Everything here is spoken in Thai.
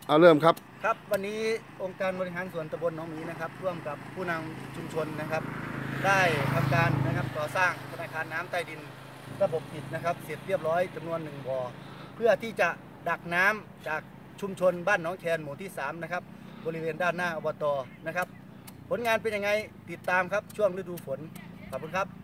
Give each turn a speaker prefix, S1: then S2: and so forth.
S1: เอาเริ่มครับ
S2: ครับวันนี้องค์การบริหารส่วนตำบลหนองหมีนะครับร่วมกับผู้นำชุมชนนะครับได้ทำการนะครับก่อสร้างธนาคารน้ำใต้ดินระบบปิดนะครับเสร็จเรียบร้อยจำนวน1 บ่อเพื่อที่จะดักน้ำจากชุมชนบ้านหนองแคนหมู่ที่3นะครับบริเวณด้านหน้าอบตนะครับผลงานเป็นยังไงติดตามครับช่วงฤดูฝนขอบคุณครับ